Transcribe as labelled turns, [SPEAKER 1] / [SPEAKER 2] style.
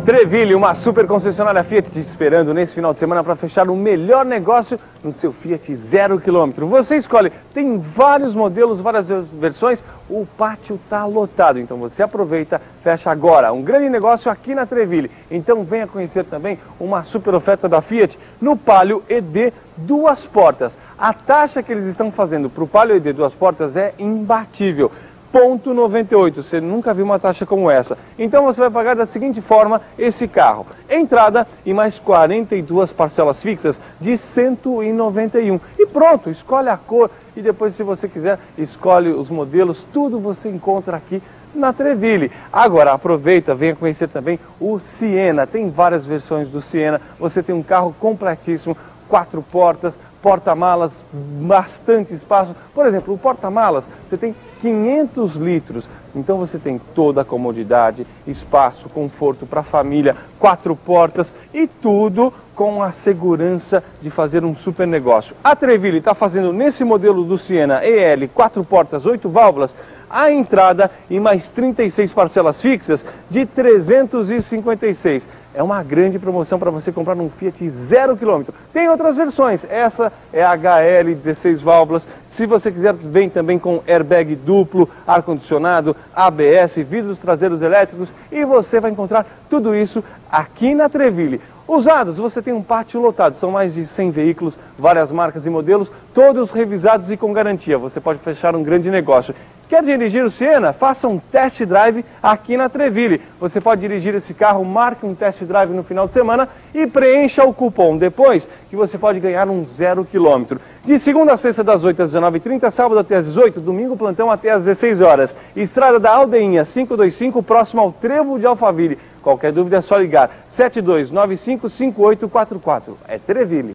[SPEAKER 1] Treville, uma super concessionária Fiat te esperando nesse final de semana para fechar o melhor negócio no seu Fiat 0 km. Você escolhe, tem vários modelos, várias versões, o pátio está lotado, então você aproveita, fecha agora. Um grande negócio aqui na Treville. Então venha conhecer também uma super oferta da Fiat no Palio ED duas portas. A taxa que eles estão fazendo para o Palio ED duas portas é imbatível. 0,98, você nunca viu uma taxa como essa. Então você vai pagar da seguinte forma esse carro: entrada e mais 42 parcelas fixas de 191. E pronto, escolhe a cor e depois, se você quiser, escolhe os modelos, tudo você encontra aqui na Treville. Agora aproveita, venha conhecer também o Siena. Tem várias versões do Siena. Você tem um carro completíssimo, 4 portas, porta-malas, bastante espaço. Por exemplo, o porta-malas, você tem 500 litros, então você tem toda a comodidade, espaço, conforto para a família, 4 portas e tudo com a segurança de fazer um super negócio. A Treville está fazendo nesse modelo do Siena EL, 4 portas, 8 válvulas, a entrada e mais 36 parcelas fixas de 356. É uma grande promoção para você comprar um Fiat 0 km. Tem outras versões, essa é a HL 16 válvulas. Se você quiser, vem também com airbag duplo, ar-condicionado, ABS, vidros traseiros elétricos e você vai encontrar tudo isso aqui na Treville. Usados, você tem um pátio lotado, são mais de 100 veículos, várias marcas e modelos, todos revisados e com garantia. Você pode fechar um grande negócio. Quer dirigir o Siena? Faça um test drive aqui na Treville. Você pode dirigir esse carro, marque um test drive no final de semana e preencha o cupom depois, que você pode ganhar um 0 km. De segunda a sexta, das 8 às 19h30, sábado até às 18h, domingo plantão até às 16 horas. Estrada da Aldeinha, 525, próximo ao Trevo de Alphaville. Qualquer dúvida é só ligar, 7295-5844. É Treville.